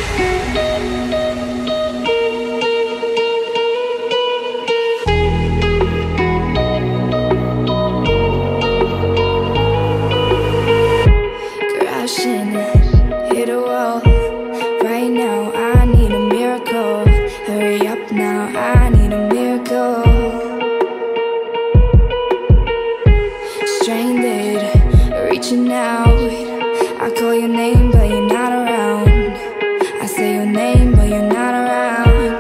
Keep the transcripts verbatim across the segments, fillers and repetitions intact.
Crashing, hit a wall. Right now I need a miracle. Hurry up now, I need a miracle. Stranded, reaching out. I call your name but you're not around. I say your name but you're not around.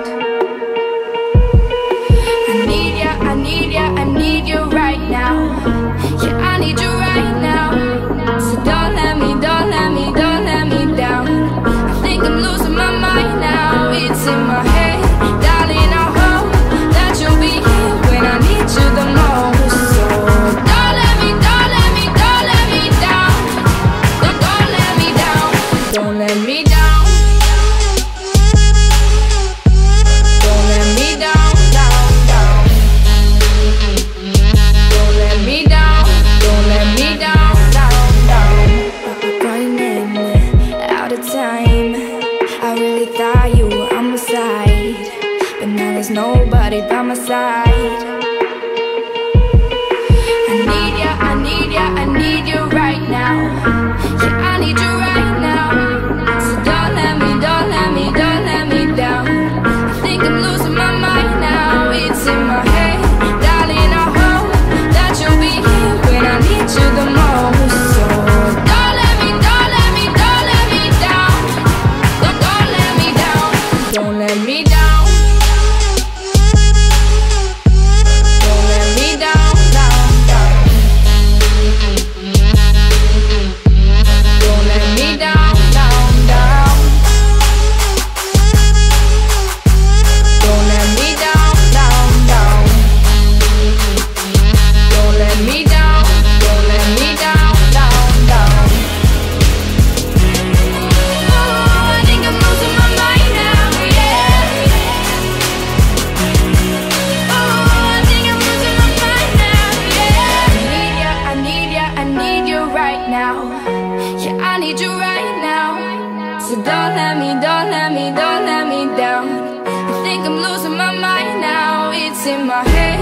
I need ya, I need ya, I need you right now. Yeah, I need you right now. So don't let me, don't let me, don't let me down. I think I'm losing my mind now. It's in my head, darling, I hope that you'll be here when I need you the most. So don't let me, don't let me, don't let me down. Don't, don't let me down. Don't let me down. Don't let me down, down, down. Don't let me down. Don't let me down, down, down. Running out of time. I really thought you were on my side, but now there's nobody by my side. I need ya, I need ya, I need you right now. Yeah, I need you right now. So don't let me, don't let me, don't let me down. I think I'm losing my mind now. It's in my head, darling, I hope that you'll be here when I need you the most. So don't let me, don't let me, don't let me down. Don't, don't let me down. Don't let me down. Don't let me down, down, down. Don't let me down, down, down. Don't let me down, down, down. Don't let me down, don't let me down, down, down. Oh, I think I'm losing my mind now, yeah. Oh, I think I'm losing my mind now, yeah. I need ya, I need ya, I need you right now. Yeah, I need you right now. So don't let me, don't let me, don't let me down. I think I'm losing my mind now. It's in my head.